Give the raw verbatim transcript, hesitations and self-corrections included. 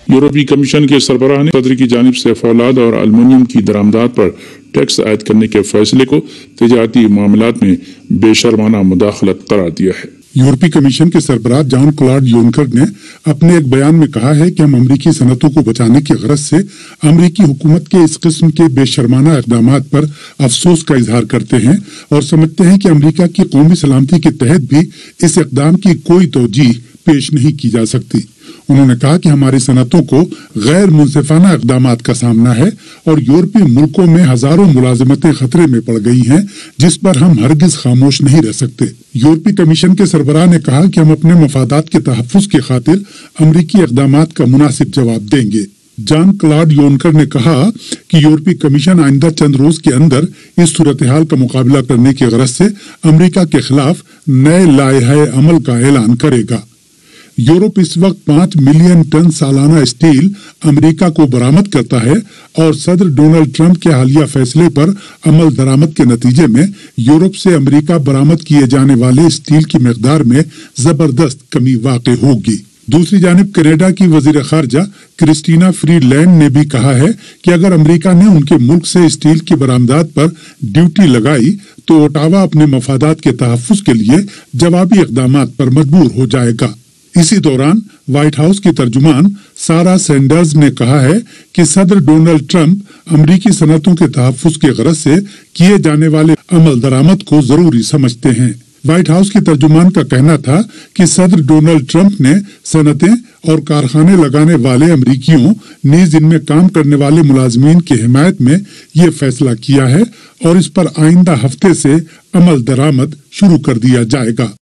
यूरोपीय कमीशन के सरबराह ने सदर की जानिब से फौलाद और एल्युमिनियम की दरामदात पर टैक्स आयद करने के फैसले को तिजारती मामलात में बेशर्माना मुदाखलत करार दिया है। यूरोपीय कमीशन के सरबराह जॉन क्लॉड यूनकर ने अपने एक बयान में कहा है कि हम अमरीकी सनतों को बचाने की गरज से अमरीकी हुकूमत के इस किस्म के बेशर्माना इक़दाम पर अफसोस का इजहार करते हैं और समझते हैं कि अमरीका की कौमी सलामती के तहत भी इस इक़दाम की कोई तौजीह पेश नहीं की जा सकती। उन्होंने कहा कि हमारी सनतों को गैर मुनसिफाना इक़दामात का सामना है और यूरोपीय मुल्कों में हजारों मुलाजिमतें खतरे में पड़ गई हैं, जिस पर हम हरगिज खामोश नहीं रह सकते। यूरोपीय कमीशन के सरबराह ने कहा कि हम अपने मफादात के तहफ़्फ़ुज़ की खातिर अमरीकी इक़दामात का मुनासिब जवाब देंगे। जॉन क्लॉड यूनकर ने कहा कि यूरोपीय कमीशन आइंदा चंद रोज के अंदर इस सूरत हाल का मुकाबला करने की गरज से अमरीका के खिलाफ नए लाइहे अमल का ऐलान करेगा। यूरोप इस वक्त पांच मिलियन टन सालाना स्टील अमेरिका को बरामद करता है और सदर डोनाल्ड ट्रंप के हालिया फैसले पर अमल दरामद के नतीजे में यूरोप से अमेरिका बरामद किए जाने वाले स्टील की मिकदार में जबरदस्त कमी वाक़ई होगी। दूसरी जानिब कनाडा की वजीर खारजा क्रिस्टीना फ्रीलैंड ने भी कहा है कि अगर अमेरिका ने उनके मुल्क से स्टील की बरामदात पर ड्यूटी लगाई तो ओटावा अपने मफादात के तहफ़्फ़ुज़ के लिए जवाबी इक़दामात पर मजबूर हो जाएगा। इसी दौरान व्हाइट हाउस की तर्जुमान सारा सैंडर्स ने कहा है कि सदर डोनाल्ड ट्रंप अमरीकी सनतों के तहफ़्फ़ुज़ की गरज से किए जाने वाले अमल दरामद को जरूरी समझते हैं। व्हाइट हाउस की तर्जुमान का कहना था कि सदर डोनाल्ड ट्रंप ने सनतें और कारखाने लगाने वाले अमरीकियों नीज इनमें काम करने वाले मुलाजमीन की हिमायत में ये फैसला किया है और इस पर आइंदा हफ्ते से अमल दरामद शुरू कर दिया जाएगा।